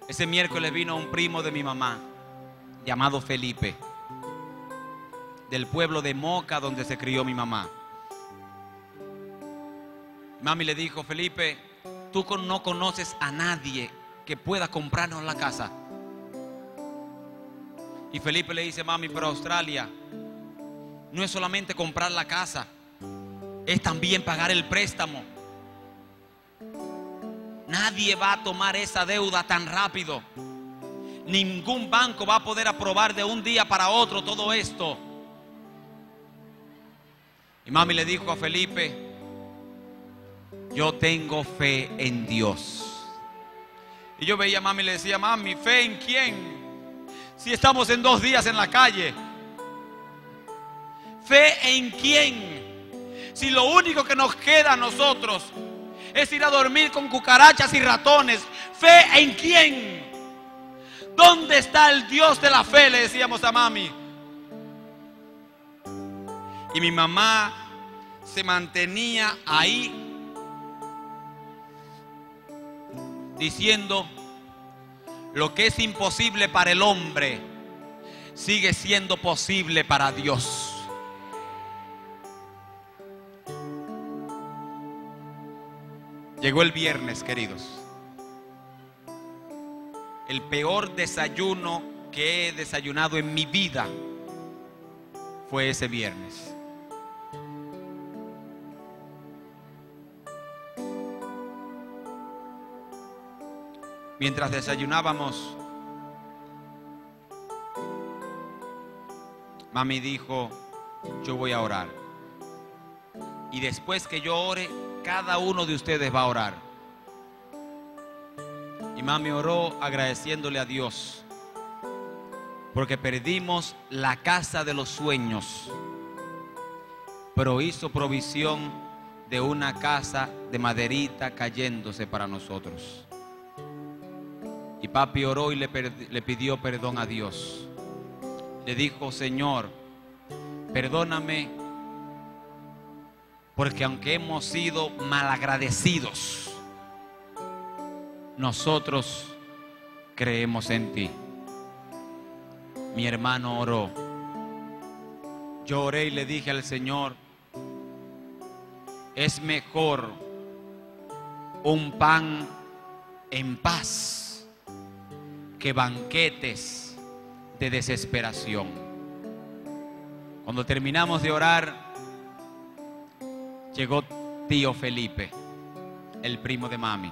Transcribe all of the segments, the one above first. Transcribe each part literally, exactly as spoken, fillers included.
Ese miércoles vino un primo de mi mamá, llamado Felipe, del pueblo de Moca, donde se crió mi mamá. Mami le dijo: Felipe, tú no conoces a nadie que pueda comprarnos la casa. Y Felipe le dice: mami, pero Australia no es solamente comprar la casa, es también pagar el préstamo. Nadie va a tomar esa deuda tan rápido. Ningún banco va a poder aprobar de un día para otro todo esto. Y mami le dijo a Felipe: yo tengo fe en Dios. Y yo veía a mami y le decía: mami, ¿fe en quién? Si estamos en dos días en la calle. ¿Fe en quién? Si lo único que nos queda a nosotros es ir a dormir con cucarachas y ratones. ¿Fe en quién? ¿Dónde está el Dios de la fe?, le decíamos a mami. Y mi mamá se mantenía ahí diciendo: lo que es imposible para el hombre sigue siendo posible para Dios. Llegó el viernes, queridos. El peor desayuno que he desayunado en mi vida fue ese viernes. Mientras desayunábamos, mami dijo: yo voy a orar. Y después que yo ore, cada uno de ustedes va a orar. Y mami oró agradeciéndole a Dios porque perdimos la casa de los sueños, pero hizo provisión de una casa de maderita cayéndose para nosotros. Y papi oró y le, le pidió perdón a Dios. Le dijo: Señor, perdóname, porque aunque hemos sido malagradecidos, nosotros creemos en ti. Mi hermano oró. Yo oré y le dije al Señor: es mejor un pan en paz que banquetes de desesperación. Cuando terminamos de orar, llegó tío Felipe, el primo de mami.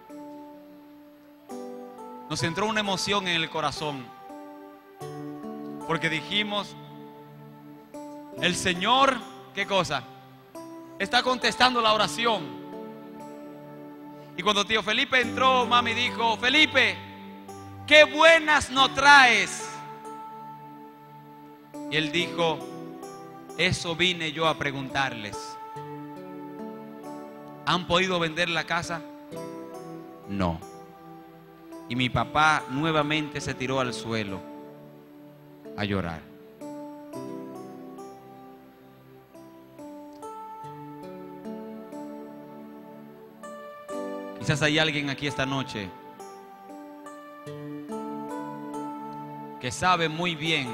Nos entró una emoción en el corazón, porque dijimos: el Señor, ¿qué cosa? Está contestando la oración. Y cuando tío Felipe entró, mami dijo: Felipe, qué buenas nos traes. Y él dijo: eso vine yo a preguntarles. ¿Han podido vender la casa? No. Y mi papá nuevamente se tiró al suelo a llorar. Quizás hay alguien aquí esta noche que sabe muy bien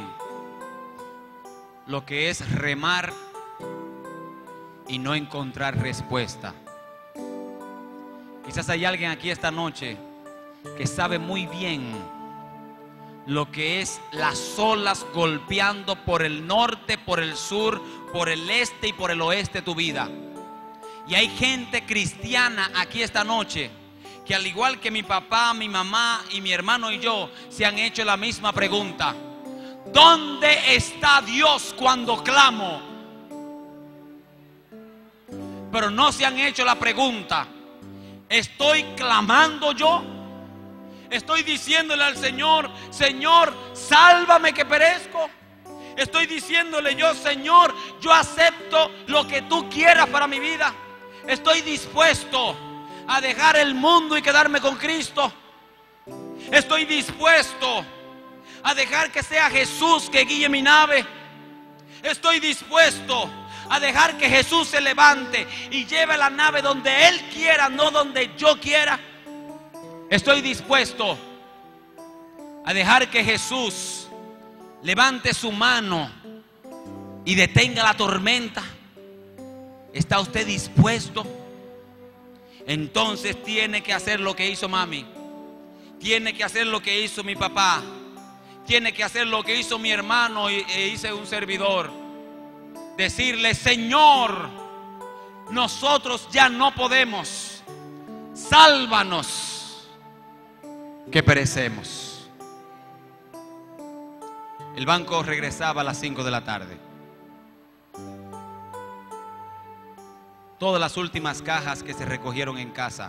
lo que es remar y no encontrar respuesta. Quizás hay alguien aquí esta noche que sabe muy bien lo que es las olas golpeando por el norte, por el sur, por el este y por el oeste de tu vida. Y hay gente cristiana aquí esta noche que, al igual que mi papá, mi mamá y mi hermano y yo, se han hecho la misma pregunta: ¿dónde está Dios cuando clamo? Pero no se han hecho la pregunta: ¿estoy clamando yo? Estoy diciéndole al Señor: Señor, sálvame que perezco. Estoy diciéndole yo: Señor, yo acepto lo que tú quieras para mi vida. Estoy dispuesto a dejar el mundo y quedarme con Cristo. Estoy dispuesto a dejar que sea Jesús que guíe mi nave. Estoy dispuesto a dejar que Jesús se levante y lleve la nave donde Él quiera, no donde yo quiera. Estoy dispuesto a dejar que Jesús levante su mano y detenga la tormenta? ¿Está usted dispuesto? Entonces tiene que hacer lo que hizo mami. Tiene que hacer lo que hizo mi papá. Tiene que hacer lo que hizo mi hermano e hice un servidor. Decirle: Señor, nosotros ya no podemos. Sálvanos, que perecemos. El banco regresaba a las cinco de la tarde. Todas las últimas cajas que se recogieron en casa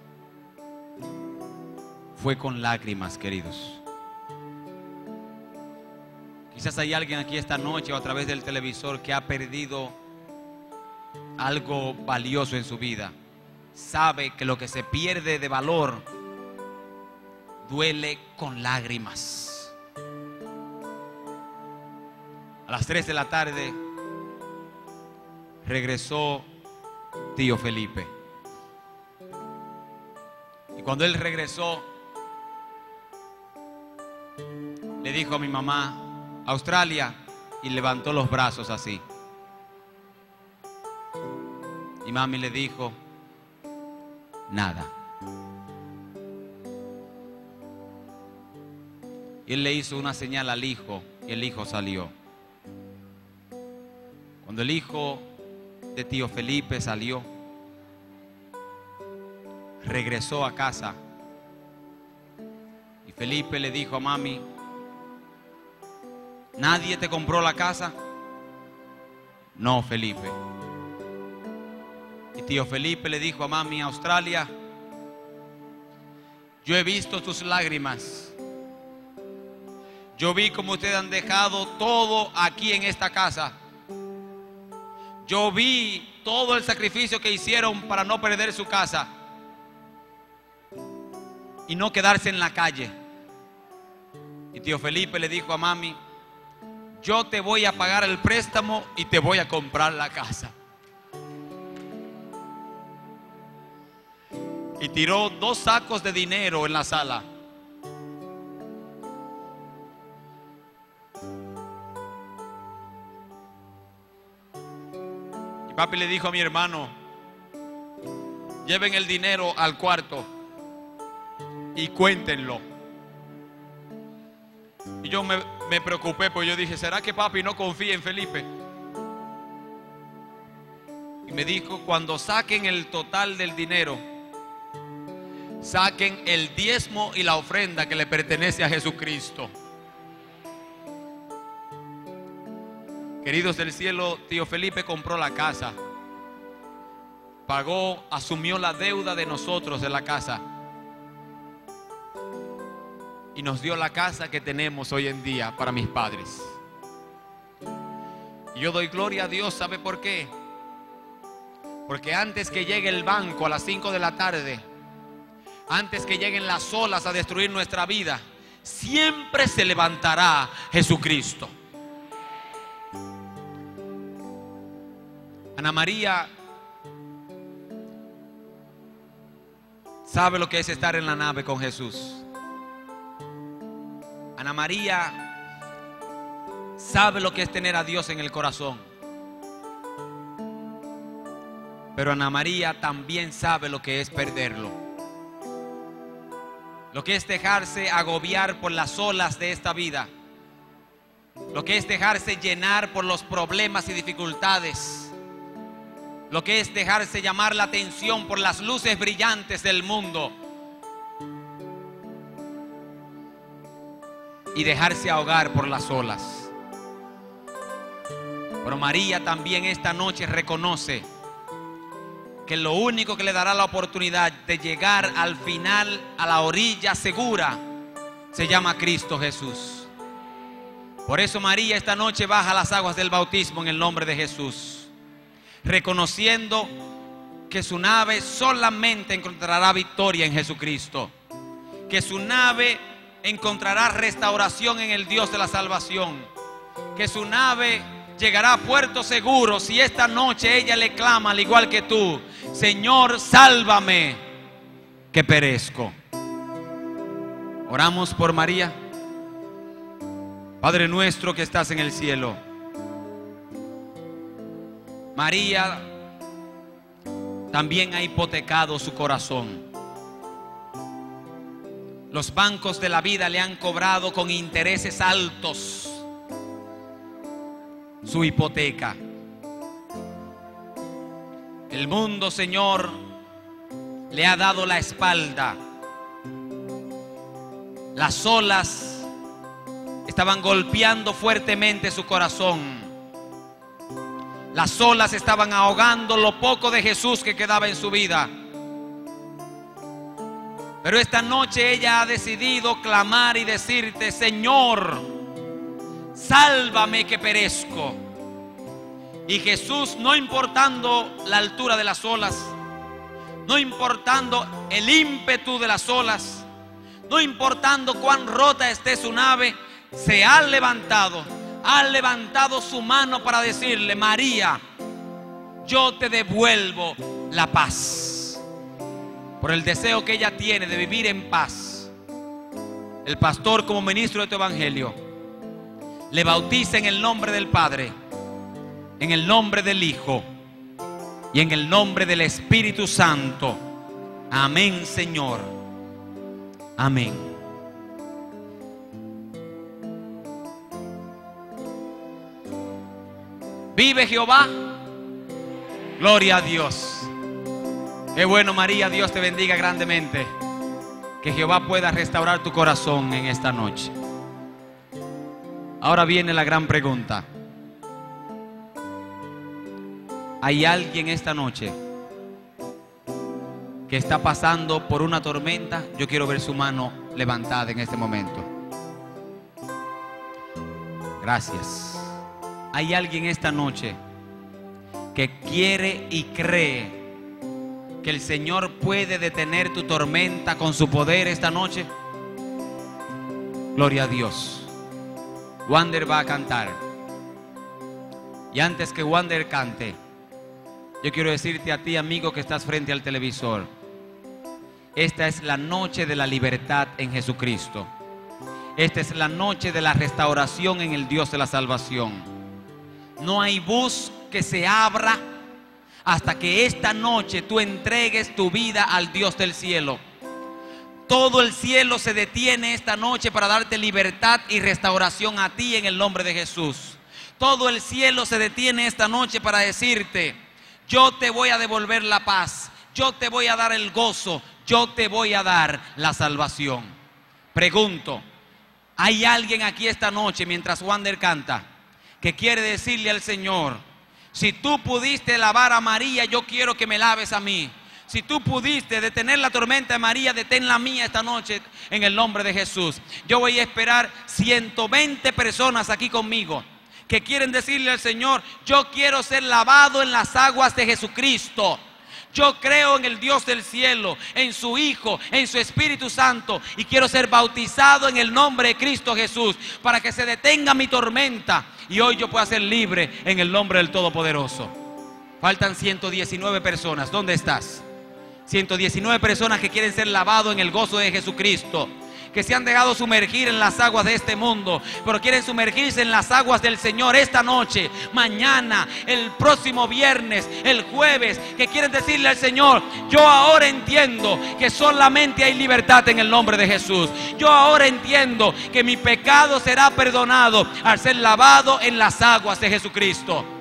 fue con lágrimas, queridos. Quizás hay alguien aquí esta noche o a través del televisor que ha perdido algo valioso en su vida. Sabe que lo que se pierde de valor duele con lágrimas. A las tres de la tarde regresó tío Felipe. Y cuando él regresó, le dijo a mi mamá: Australia, y levantó los brazos así. Y mami le dijo: nada. Y él le hizo una señal al hijo y el hijo salió. Cuando el hijo de tío Felipe salió, regresó a casa y Felipe le dijo a mami: ¿nadie te compró la casa? No, Felipe. Y tío Felipe le dijo a mami: Australia, yo he visto tus lágrimas. Yo vi cómo ustedes han dejado todo aquí en esta casa. Yo vi todo el sacrificio que hicieron para no perder su casa y no quedarse en la calle. Y tío Felipe le dijo a mami: yo te voy a pagar el préstamo y te voy a comprar la casa. Y tiró dos sacos de dinero en la sala. Y papi le dijo a mi hermano: lleven el dinero al cuarto y cuéntenlo. Y yo me, me preocupé, porque yo dije: ¿será que papi no confía en Felipe? Y me dijo: cuando saquen el total del dinero, saquen el diezmo y la ofrenda que le pertenece a Jesucristo. Queridos del cielo, tío Felipe compró la casa, pagó, asumió la deuda de nosotros de la casa y nos dio la casa que tenemos hoy en día para mis padres. Y yo doy gloria a Dios. ¿Sabe por qué? Porque antes que llegue el banco a las cinco de la tarde, antes que lleguen las olas a destruir nuestra vida, siempre se levantará Jesucristo. Ana María sabe lo que es estar en la nave con Jesús. Ana María sabe lo que es tener a Dios en el corazón. Pero Ana María también sabe lo que es perderlo. Lo que es dejarse agobiar por las olas de esta vida. Lo que es dejarse llenar por los problemas y dificultades. Lo que es dejarse llamar la atención por las luces brillantes del mundo. Y dejarse ahogar por las olas. Pero María también esta noche reconoce que lo único que le dará la oportunidad de llegar al final, a la orilla segura, se llama Cristo Jesús. Por eso María esta noche baja las aguas del bautismo en el nombre de Jesús, reconociendo que su nave solamente encontrará victoria en Jesucristo, que su nave encontrará restauración en el Dios de la salvación, que su nave llegará a puerto seguro si esta noche ella le clama al igual que tú: Señor, sálvame, que perezco. Oramos por María. Padre nuestro que estás en el cielo. María también ha hipotecado su corazón. Los bancos de la vida le han cobrado con intereses altos su hipoteca. El mundo, Señor, le ha dado la espalda. Las olas estaban golpeando fuertemente su corazón. Las olas estaban ahogando lo poco de Jesús que quedaba en su vida. Pero esta noche ella ha decidido clamar y decirte: Señor, sálvame que perezco. Y Jesús, no importando la altura de las olas, no importando el ímpetu de las olas, no importando cuán rota esté su nave, se ha levantado, ha levantado su mano para decirle: María, yo te devuelvo la paz. Por el deseo que ella tiene de vivir en paz, el pastor, como ministro de tu evangelio, le bautiza en el nombre del Padre, en el nombre del Hijo y en el nombre del Espíritu Santo. Amén, Señor. Amén. ¿Vive Jehová? Gloria a Dios. Qué bueno, María. Dios te bendiga grandemente. Que Jehová pueda restaurar tu corazón en esta noche. Ahora viene la gran pregunta. ¿Hay alguien esta noche que está pasando por una tormenta? Yo quiero ver su mano levantada en este momento. Gracias. ¿Hay alguien esta noche que quiere y cree que el Señor puede detener tu tormenta con su poder esta noche? Gloria a Dios. Wander va a cantar. Y antes que Wander cante, yo quiero decirte a ti, amigo, que estás frente al televisor: esta es la noche de la libertad en Jesucristo. Esta es la noche de la restauración en el Dios de la salvación. No hay bus que se abra hasta que esta noche tú entregues tu vida al Dios del cielo. Todo el cielo se detiene esta noche para darte libertad y restauración a ti en el nombre de Jesús. Todo el cielo se detiene esta noche para decirte: yo te voy a devolver la paz, yo te voy a dar el gozo, yo te voy a dar la salvación. Pregunto, ¿hay alguien aquí esta noche, mientras Wander canta, que quiere decirle al Señor: si tú pudiste lavar a María, yo quiero que me laves a mí? Si tú pudiste detener la tormenta de María, detén la mía esta noche en el nombre de Jesús. Yo voy a esperar ciento veinte personas aquí conmigo que quieren decirle al Señor: yo quiero ser lavado en las aguas de Jesucristo. Yo creo en el Dios del cielo, en su Hijo, en su Espíritu Santo, y quiero ser bautizado en el nombre de Cristo Jesús para que se detenga mi tormenta y hoy yo pueda ser libre en el nombre del Todopoderoso. Faltan ciento diecinueve personas. ¿Dónde estás? ciento diecinueve personas que quieren ser lavados en el gozo de Jesucristo, que se han dejado sumergir en las aguas de este mundo, pero quieren sumergirse en las aguas del Señor esta noche, mañana, el próximo viernes, el jueves, que quieren decirle al Señor: yo ahora entiendo que solamente hay libertad en el nombre de Jesús. Yo ahora entiendo que mi pecado será perdonado al ser lavado en las aguas de Jesucristo.